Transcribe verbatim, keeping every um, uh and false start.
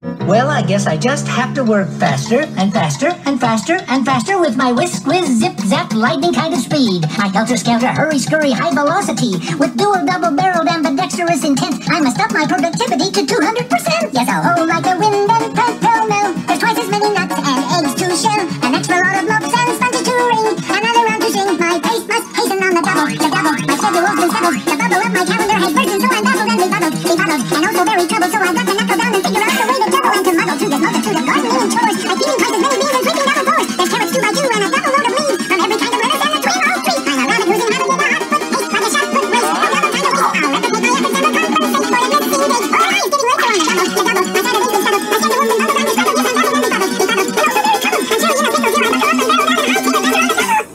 Well, I guess I just have to work faster and faster and faster and faster with my whisk, whiz, zip, zap, lightning kind of speed. My helter-skelter, hurry-scurry, high velocity. With dual, double-barreled, ambidextrous intent, I must up my productivity to two hundred percent. Yes, I'll hold like the wind and press pell-mell. There's twice as many nuts and eggs to shell, an extra lot of mops and sponges to ring, another round to sing. My pace must hasten on the double, the double. My schedule's been settled, the bubble of my calendar has